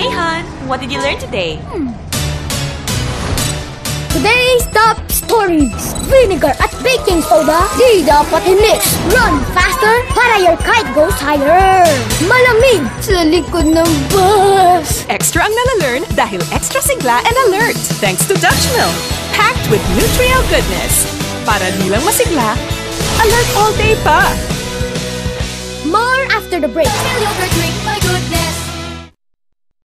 Hey, hon. What did you learn today? Today's top stories. Vinegar at baking soda, di dapat i-mix. Run faster para your kite goes higher. Malamig sa likod ng bus. Extra ang nalalearn dahil extra sigla and alert. Thanks to Dutch Milk. Packed with Nutrial goodness. Para di lang masigla, alert all day pa. More after the break. Yogurt drink.